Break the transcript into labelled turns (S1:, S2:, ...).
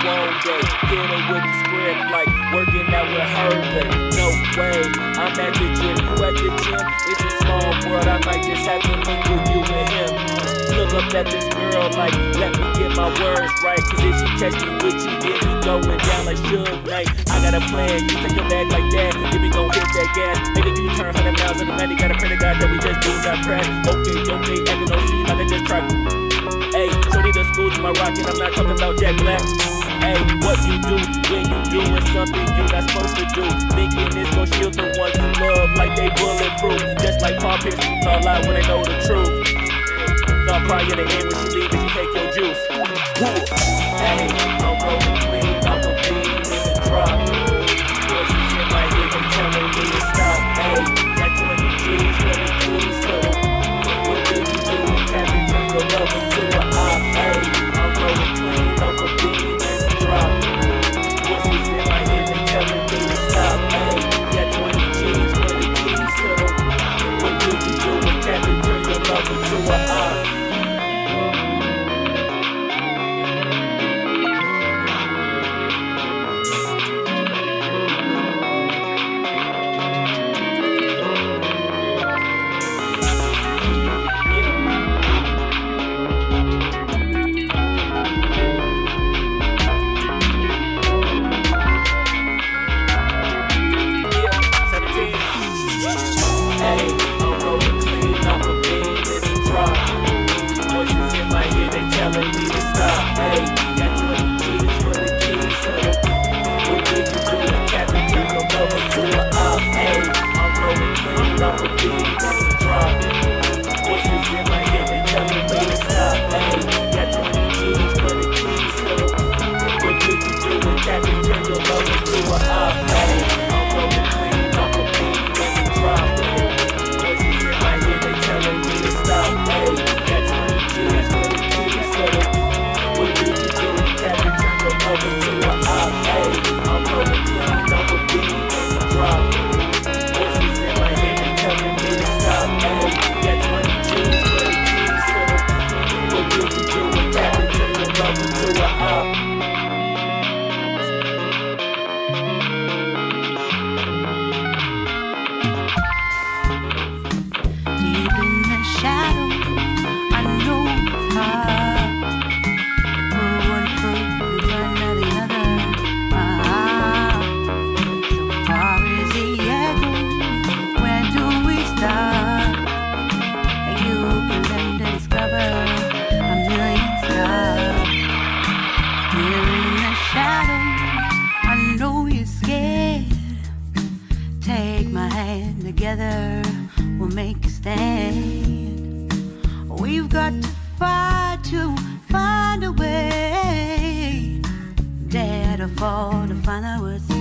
S1: won't they? Hit her with the script like working out with her, but no way. I'm at the gym, you at the gym. It's a small world, I might just have to link with you and him. Look up at this girl like, let me get my words right. Cause if she catch me with you, then we going down like Suge Knight. I got a plan, you take your bag like that, then we gon' hit that gas. Make a U-turn 100 miles in the night, got a printer guy that we just do not press. Okay, acting no speed like I just tried. Ayy, shorty the school to my rocket, I'm not talking about Jack Black. Ayy, what you do when you doing something you not supposed to do? Thinking it's gon' shield the one you love like they bulletproof. Just like Pong piss, all lie when they know the truth. Thought probably in the end when she leave and she take your juice. Ayy, I'm rolling clean, I'm a beam in the drop. Voices in my head, they telling me to stop. Ayy, got 20 G's, 20 G's, so what do you do when Captain turn your love into a op? Ayy, I'm rolling clean, I'm a beam in the drop. Voices in my head, they telling me to stop. Ayy, got 20 G's, 20 G's, so what do you do when Captain turn your love into a op?
S2: Together we'll make a stand. We've got to fight to find a way. Dare to fall to find out what's